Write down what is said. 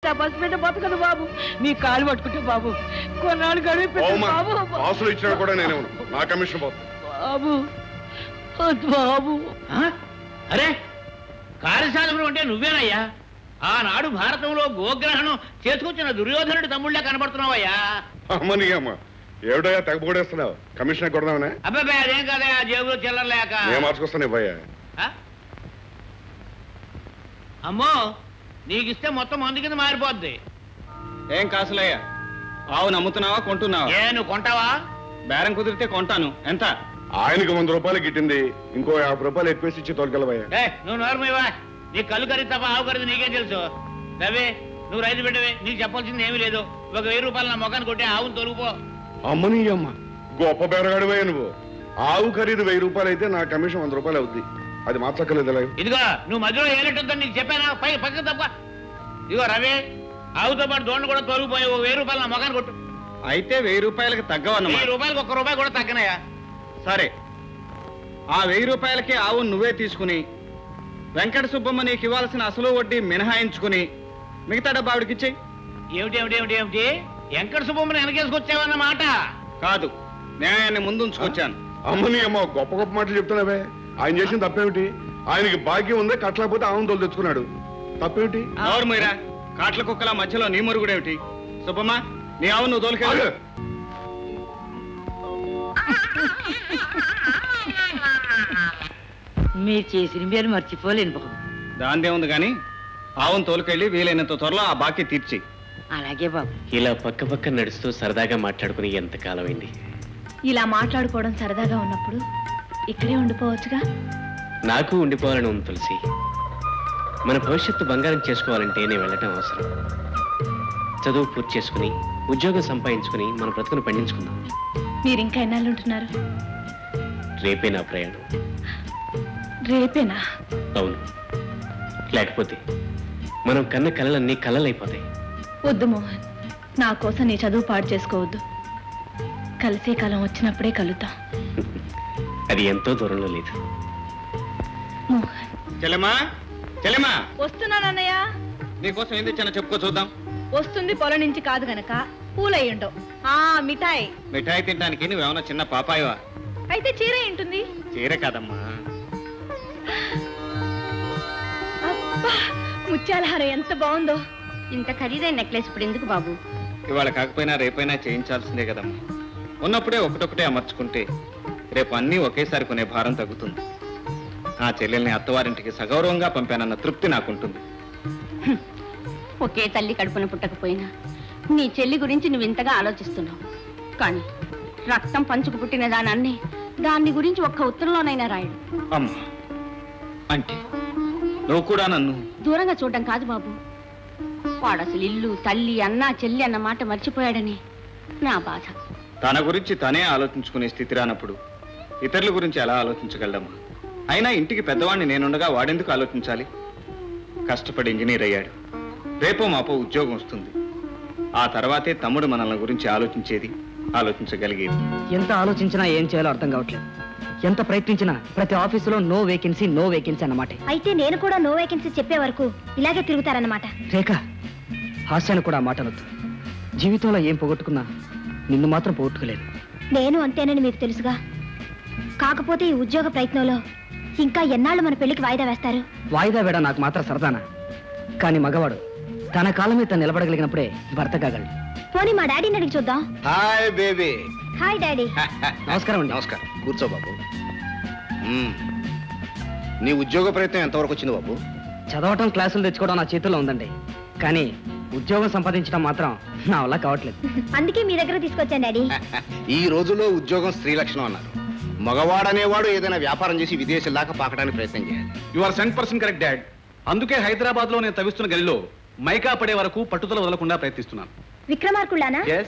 నా పసిబిడ్డ బతకదు బాబు. నీ కాలు పట్టుకుంటే బాబు కొన్నాళ్ళు గడిపి బాబు. ఆసులు ఇచ్చినా కూడా నేనే నా కమిషన్ బాబు బాబు. అరే కార్యసాధకుడు అంటే నువ్వేనయ్యా? ఆనాడు భారతంలో గోగ్రహణం చేసుకొచ్చిన దుర్యోధనుడి తమ్ముళ్ళే కనబడుతున్నావయ్యా. అమ్మని అమ్మ ఏమిటయ్యా తెగపోడేస్తున్నావు? కమిషన్ కొడదామనే? అబ్బాయి అదేం కదయ్యా, జేబులో చిల్లరలేక. నేను మార్చుకొస్తాను ఇవ్వయ్యా. అమ్మో నీకిస్తే మొత్తం మందు కింద మారిపోద్ది. ఏం కాసులయ్యా? ఆవు నమ్ముతున్నావా కొంటున్నావా? నువ్వు కొంటావా? బేరం కుదిరితే కొంటాను. ఎంత? ఆయనకు 100 రూపాయలు గిట్టింది, ఇంకో 50 రూపాయలు ఎక్కువేసి ఇచ్చి తోలుకెళ్ళవయ్యా. నువ్వు నోరమేవా? నీ కళ్ళు ఖరీదు తప్ప ఆవు ఖరీదు నీకేం తెలుసు? రవి నువ్వు రైతు బిడ్డవే, నీకు చెప్పాల్సింది ఏమీ లేదు. ఒక 1000 రూపాయలు నా మొఖాన్ని కొట్టి ఆవును తొలుగుపో. అమ్మని అమ్మ గొప్ప బేరగాడివయ్యా నువ్వు. ఆవు ఖరీదు 1000 రూపాయలు అయితే నా కమిషన్ 100 రూపాయలు అవుద్ది. అది మార్చక్కర్లేదు. ఇదిగో నువ్వు మధ్యలో ఏలెట్టుందని నీకు చెప్పానా? పక్కన తప్ప. ఇదిగో రవి ఆవుతో పాటు దోండు కూడా తొలగిపోయి 1000 రూపాయలు నా మొఖాన్ని కొట్టు. అయితే 1000 రూపాయలకి తగ్గవన్నమాట. 1000 రూపాయలకు 1 రూపాయి కూడా తగ్గనయా? సరే, ఆ 1000 రూపాయలకి ఆవు నువ్వే తీసుకుని వెంకట సుబ్బమ్మ నీకు ఇవ్వాల్సిన అసలు వడ్డీ మినహాయించుకుని మిగతా డబ్బు ఆవిడకిచ్చేయి. ఏమిటి వెంకట సుబ్బమ్మని వెనకేసుకొచ్చావన్నమాట? కాదు, న్యాయాన్ని ముందుంచుకొచ్చాను. అమ్మని అమ్మ గొప్ప గొప్ప మాటలు చెప్తున్నావే. ఆయన చేసిన తప్పేమిటి? ఆయనకి భాగ్యం ఉందే, కట్టలేకపోతే ఆవును తోలు తెచ్చుకున్నాడు. తప్పేమిటి? ఎవరు మీరా? కాట్ల కుక్కల మధ్యలో నీ మురుగుడేమిటి? సుబ్బమ్మ నీ ఆవు నువ్వు తోలుకెళ్ళు. మీరు చేసిన మీరు మర్చిపోలేను బాబు. దాందే ఉంది గాని ఆవును తోలుకెళ్ళి వీలైనంత త్వరలో ఆ బాకీ తీర్చి. అలాగే బాబు. ఇలా పక్క పక్క నడుస్తూ సరదాగా మాట్లాడుకుని ఎంతకాలం అయింది. ఇలా మాట్లాడుకోవడం సరదాగా ఉన్నప్పుడు ఇక్కడే ఉండిపోవచ్చుగా. నాకు ఉండిపోవాలని ఉంది తులసి. మన భవిష్యత్తు బంగారం చేసుకోవాలంటే నేను వెళ్ళటం అవసరం. చదువు పూర్తి చేసుకుని ఉద్యోగం సంపాదించుకుని మన బ్రతుకును పండించుకుందాం. మీరు ఇంకా ఎన్నాళ్ళు ఉంటున్నారు? రేపే నా ప్రయాణం. రేపేనా? అవును, లేకపోతే మనం కన్న కలలన్నీ కలలైపోతాయి. వద్దు మోహన్, నా కోసం నీ చదువు పాడు చేసుకోవద్దు. కలిసే కాలం వచ్చినప్పుడే కలుద్దాం. అది ఎంతో దూరంలో లేదు. మోహన్. చెల్లెమ్మా, చెల్లెమ్మా, వస్తున్నానన్నయ్య. నీకోసం ఏం తెచ్చానో చెప్పుకో చూద్దాం. వస్తుంది పొలం నుంచి కాదు గనక పూలయ్యుండవు. మిఠాయి. మిఠాయి తినడానికి నువ్వేమన్నా చిన్న పాపాయవా? అయితే చీర ఉంటుంది. చీర కాదమ్మా. ముత్యాలహారం ఎంత బాగుందో. ఇంత ఖరీదైన నెక్లెస్ ఇప్పుడు ఎందుకు బాబు? ఇవాళ కాకపోయినా రేపైనా చేయించాల్సిందే కదమ్మా. ఉన్నప్పుడే ఒకటొకటే అమర్చుకుంటే రేపు అన్నీ ఒకేసారి కొనే భారం తగ్గుతుంది. ఆ చెల్లెల్ని అత్తవారింటికి సగౌరవంగా పంపానన్న తృప్తి నాకుంటుంది. ఒకే తల్లి కడుపున పుట్టకపోయినా నీ చెల్లి గురించి నువ్వు ఇంతగా ఆలోచిస్తున్నావు. కానీ రక్తం పంచుకు పుట్టిన దానాన్ని దాన్ని గురించి ఒక్క ఉత్తరంలోనైనా రాయడు. అమ్మా, అంటే నువ్వు కూడా నన్ను దూరంగా చూడడం కాదు బాబు. వాడు అసలు ఇల్లు, తల్లి, అన్న, చెల్లి అన్న మాట మర్చిపోయాడని నా బాధ. తన గురించి తనే ఆలోచించుకునే స్థితి రానప్పుడు ఇతరుల గురించి ఎలా ఆలోచించగలమ్మా? అయినా ఇంటికి పెద్దవాడిని నేనుండగా వాడెందుకు ఆలోచించాలి? కష్టపడి ఇంజనీర్ అయ్యాడు. రేపో మాపో ఉద్యోగం వస్తుంది. ఆ తర్వాతే తమ్ముడు మనల్ని గురించి ఆలోచించేది, ఆలోచించగలిగేది. ఎంత ఆలోచించినా ఏం చేయాలో అర్థం కావట్లేదు. ఎంత ప్రయత్నించినా ప్రతి ఆఫీసులో నో వేకెన్సీ అన్నమాట. అయితే నేను కూడా నో వేకెన్సీ చెప్పే వరకు ఇలాగే తిరుగుతారన్నమాట. రేఖ, హాస్యాన్ని కూడా మాట అనొద్దు. జీవితంలో ఏం పోగొట్టుకున్నా నిన్ను మాత్రం పోగొట్టుకోలేదు. నేను అంతేనని మీకు తెలుసుగా. కాకపోతే ఈ ఉద్యోగ ప్రయత్నంలో ఇంకా ఎన్నాళ్ళు మన పెళ్లికి వాయిదా వేస్తారు? వాయిదా వేడ నాకు మాత్రం సరదానా? కానీ మగవాడు తన కాలం మీద నిలబడగలిగినప్పుడే భర్త కాగలడు. పోనీ మా డాడీని అడిగి చూద్దాం. Hi baby. Hi daddy. నమస్కారం అండి. నమస్కారం. కూర్చో బాబు. నీ ఉద్యోగ ప్రయత్నం ఎంతవరకు వచ్చింది బాబు? చదవటం, క్లాసులు తెచ్చుకోవడం నా చేతుల్లో ఉందండి. కానీ ఉద్యోగం సంపాదించడం మాత్రం నా వల్ల కావట్లేదు. అందుకే మీ దగ్గర తీసుకొచ్చాను డాడీ. ఈ రోజుల్లో ఉద్యోగం స్త్రీ లక్షణం అన్నారు. మగవాడనేవాడు ఏదైనా వ్యాపారం చేసి విదేశాల దాకా పాకడానికి ప్రయత్నం చేయాలి. You are 100% correct dad. అందుకే హైదరాబాద్ లో నేను తవిస్తున్న గదిలో మైకా పడే వరకు పట్టుదల వదలకుండా ప్రయత్నిస్తున్నాను. విక్రమార్కుళ్ళానా?